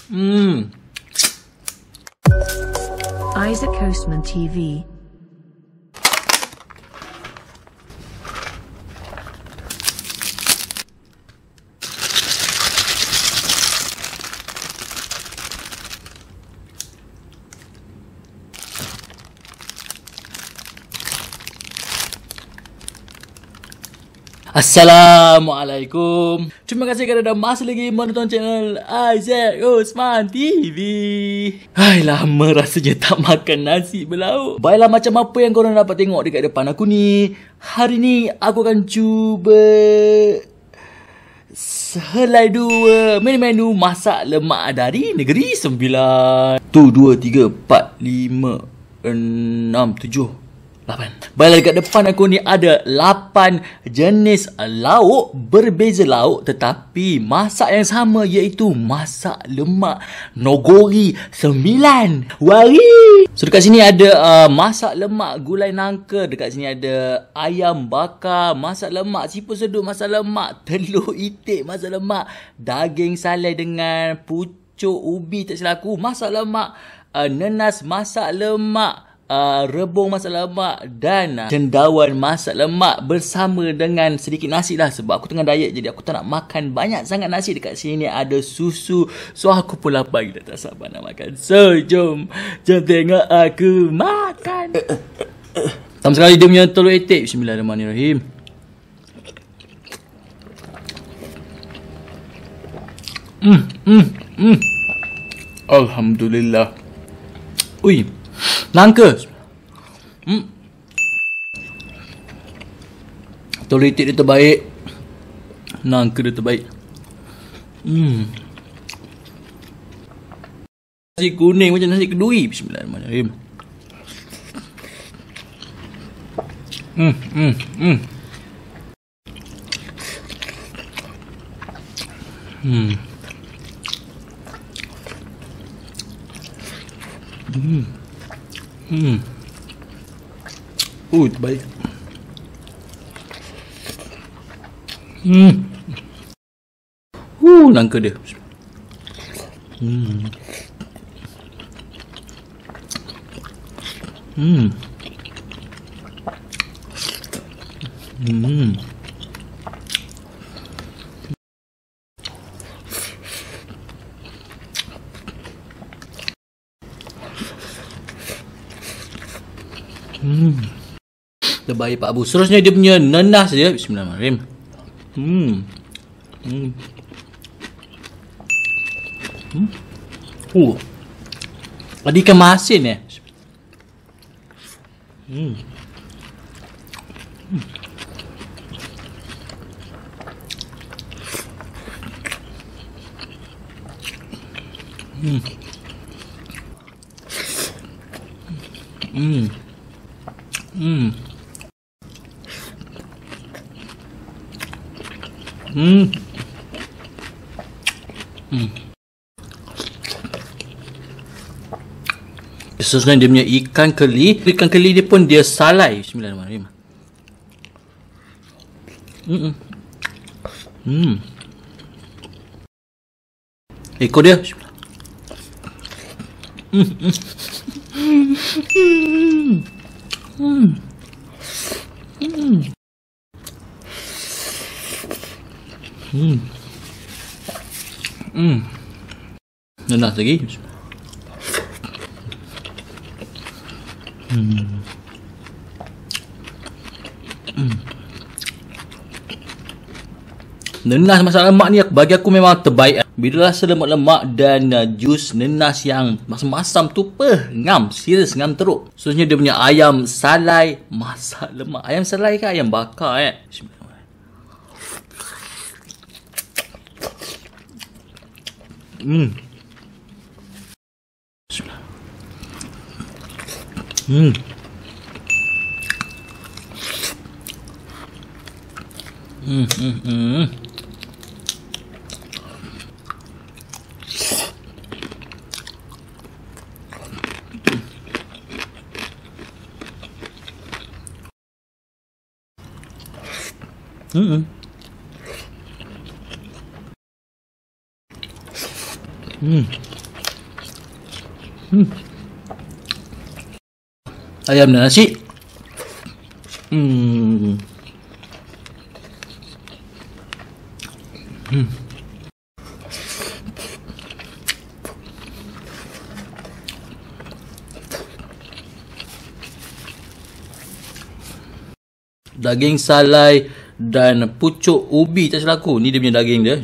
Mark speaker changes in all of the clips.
Speaker 1: Hmm.
Speaker 2: Isaac Coastman TV.
Speaker 1: Assalamualaikum. Terima kasih kerana masih lagi menonton channel Isaac Coastman TV. Hai, lama rasanya tak makan nasi berlauk. Baiklah, macam apa yang korang dapat tengok dekat depan aku ni, hari ni aku akan cuba selai dua menu masak lemak dari Negeri Sembilan. Tu 2, 3, 4, 5, 6, 7, 8. Baiklah, dekat depan aku ni ada 8 jenis lauk, berbeza lauk tetapi masak yang sama, iaitu masak lemak Nogori 9 Wari. So dekat sini ada masak lemak gulai nangka, dekat sini ada ayam bakar, masak lemak siput sedut, masak lemak telur itik, masak lemak daging salai dengan pucuk ubi tak silap aku, masak lemak nenas, masak lemak rebung masak lemak dan cendawan masak lemak bersama dengan sedikit nasi lah, sebab aku tengah diet jadi aku tak nak makan banyak sangat nasi. Dekat sini ada susu, so aku pun lapar gila, tak sabar nak makan. So jom tengok aku makan. Pertama sekali dia punya telur itik. Bismillahirrahmanirrahim. Alhamdulillah. Ui, nangka. Telur itik dia terbaik, nangka dia terbaik. Nasi kuning macam nasi kedui. Bismillahirrahmanirrahim. Terbaik. Nangka dia. Terbaik Pak Abu. Seterusnya dia punya nenas dia. Bismillahirrahmanirrahim. Ada ikan masin eh. Seterusnya dia punya ikan keli. Ikan keli dia pun dia salai. Bismillahirrahmanirrahim. Ekor dia. Nenas lagi. Nenas masak lemak ni bagi aku memang terbaik. Bila rasa lemak-lemak dan jus nenas yang masam-masam tu ngam, serius ngam teruk. Seterusnya dia punya ayam salai masak lemak. Ayam salai ke ayam bakar Ayam dan nasi. Daging salai dan pucuk ubi tak salah aku. Ni dia punya daging dia.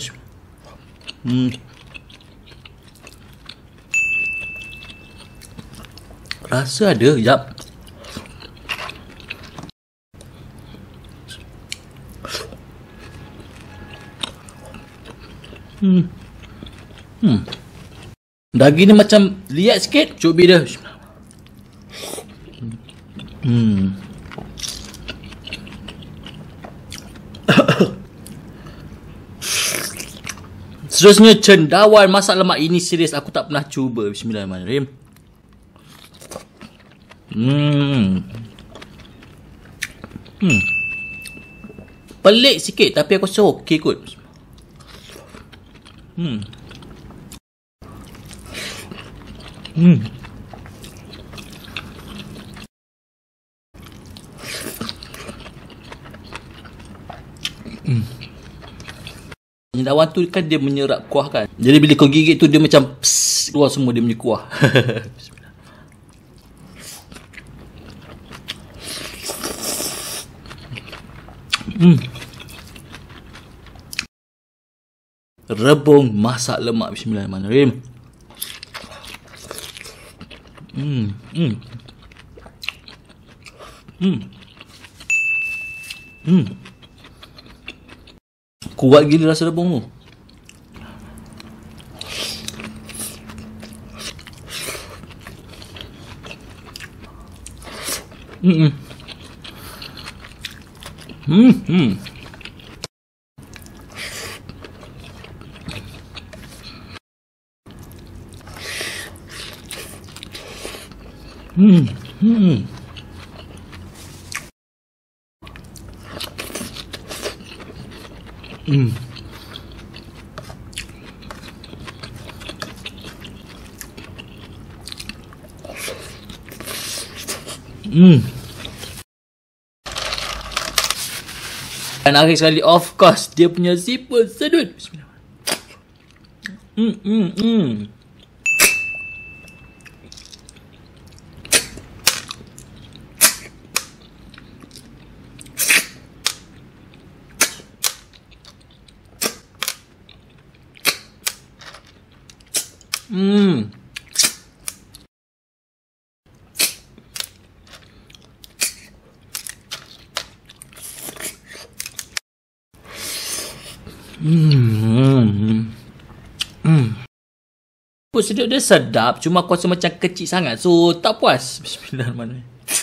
Speaker 1: Rasa ada, jap. Daging ni macam liat sikit, pucuk ubi dia. Seterusnya, cendawan masak lemak. Ini serius, aku tak pernah cuba. Bismillahirrahmanirrahim. Pelik sikit, tapi aku rasa okey kot. Cendawan tu kan dia menyerap kuah kan. Jadi bila kau gigit tu dia macam pss, keluar semua dia punya kuah. Rebung masak lemak. Bismillahirrahmanirrahim. Kuat gila rasa rebung tu. Dan akhir sekali, of course, dia punya zipper sedut. Sedut dia sedap, cuma aku rasa macam kecil sangat, so tak puas. Bismillahirrahmanirrahim.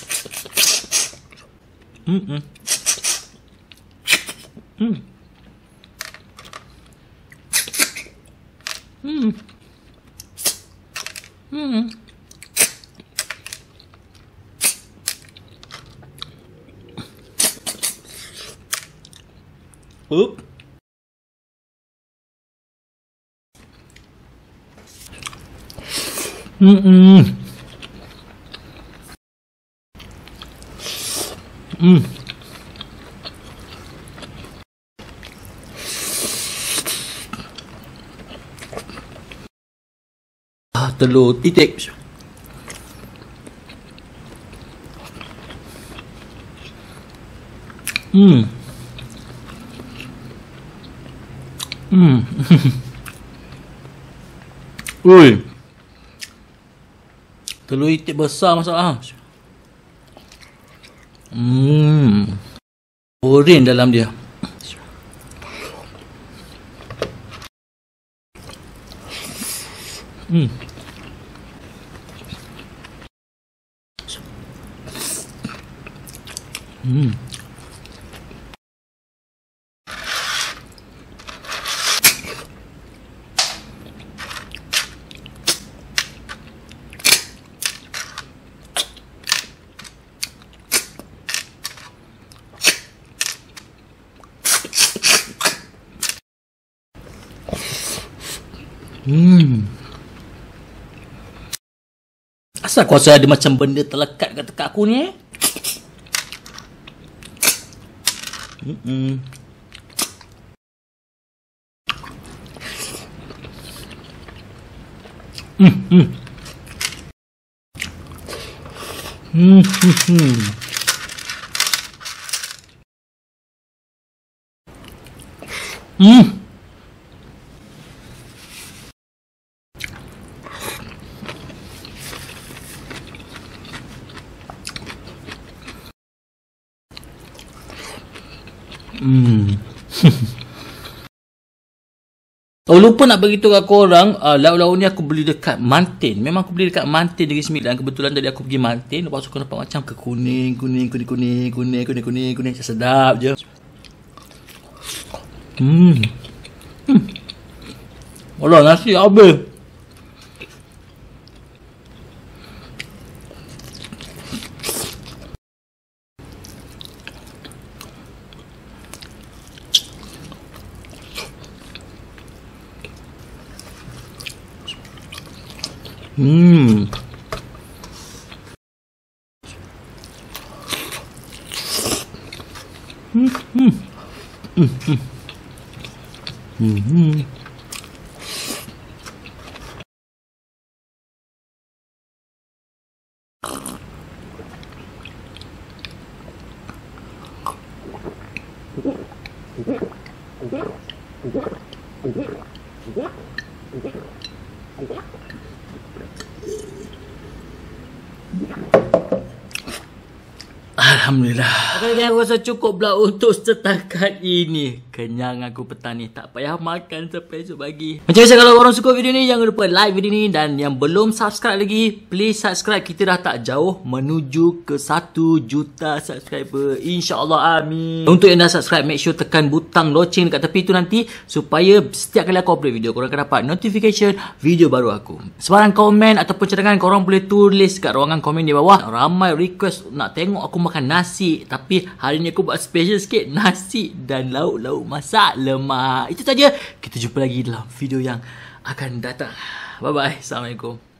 Speaker 1: Telur titik. Ui. Telur itik besar masalah. Oren dalam dia. Asal aku rasa ada macam benda terlekat kat tekak aku ni. Oh, lupa nak beritahu kat korang, lauk-lauk ni aku beli dekat Mantin. Memang aku beli dekat Mantin Negeri Sembilan. Kebetulan tadi aku pergi Mantin, lepas tu aku nampak macam ke kuning. Sedap je. Alah, nasi habis. Alhamdulillah. Okay, aku rasa cukup pula untuk setakat ini. Kenyang aku petang ni. Tak payah makan sampai esok pagi. Macam biasa, kalau korang suka video ni, jangan lupa like video ni. Dan yang belum subscribe lagi, please subscribe. Kita dah tak jauh menuju ke 1 juta subscriber. InsyaAllah, amin. Untuk yang dah subscribe, make sure tekan butang loceng dekat tepi tu nanti. Supaya setiap kali aku upload video, korang akan dapat notification video baru aku. Sebarang komen ataupun cadangan, korang boleh tulis kat ruangan komen di bawah. Ramai request nak tengok aku makan nasi, tapi hari ni aku buat special sikit, nasi dan lauk-lauk masak lemak. Itu saja. Kita jumpa lagi dalam video yang akan datang. Bye bye. Assalamualaikum.